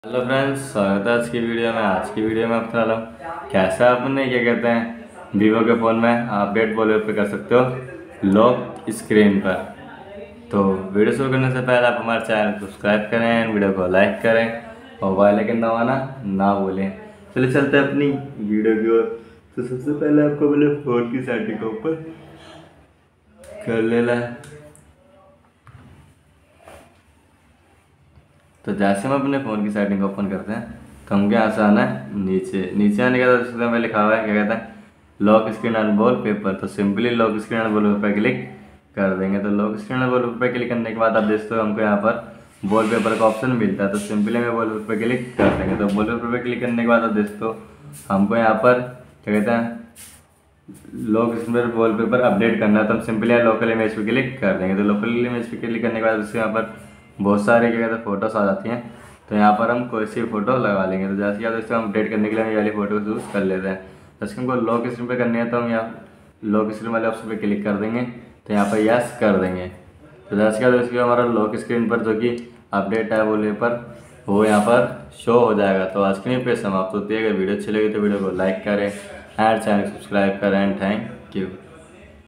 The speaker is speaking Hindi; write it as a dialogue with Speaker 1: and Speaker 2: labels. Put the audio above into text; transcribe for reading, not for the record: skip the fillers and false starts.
Speaker 1: हेलो फ्रेंड्स, स्वागत है आज की वीडियो में। आज की वीडियो में आपको बता रहा हूँ कैसे अपने क्या कहते हैं वीवो के फ़ोन में अपडेट वॉलपेपर कर सकते हो लॉक स्क्रीन पर। तो वीडियो शुरू करने से पहले आप हमारे चैनल को सब्सक्राइब करें, वीडियो को लाइक करें और बेल आइकन दबाना ना भूलें। चलिए चलते हैं अपनी वीडियो की ओर। तो सबसे पहले आपको पहले फ़ोन की सेटिंग को ऊपर कर लेना है। तो जैसे हम अपने फ़ोन की सेटिंग को ओपन करते हैं तो हमको यहाँ से आना है नीचे। नीचे आने के बाद उसमें में लिखा हुआ है क्या कहता है लॉक स्क्रीन एंड वॉलपेपर। तो simply lock screen and wallpaper click कर देंगे। तो lock screen and wallpaper click करने के बाद आप देखते हो हमको यहाँ पर वॉलपेपर का ऑप्शन मिलता है। तो सिंपली हमें वॉलपेपर क्लिक कर देंगे। तो वॉलपेपर पर क्लिक करने के बाद आप देखते हो हमको यहाँ पर क्या कहते हैं लॉक स्क्रीन वॉलपेपर अपडेट करना है। तो हम सिंपली यहाँ लोकल इमेज पे क्लिक कर देंगे। तो लोकल इमेज पे क्लिक करने के बाद उससे यहाँ पर बहुत सारे क्या कहते हैं फ़ोटोस आ जाती हैं। तो यहाँ पर हम कोई सी फ़ोटो लगा लेंगे। तो जैसे कि दोस्तों हम अपडेट करने के लिए हम ये वाली फ़ोटो चूज़ कर लेते हैं। जैसे हमको लॉक स्क्रीन पे करनी है तो हम यहाँ लॉक स्क्रीन वाले ऑप्शन पे क्लिक कर देंगे। तो यहाँ पर यस कर देंगे। तो जैसे कि दोस्तों हमारा लॉक स्क्रीन पर जो कि अपडेट है वॉलपेपर वो यहाँ पर शो हो जाएगा। तो आज की पे समाप्त होती है। अगर वीडियो अच्छी लगी तो वीडियो को लाइक करें, हमारे चैनल को सब्सक्राइब करें। Thank you.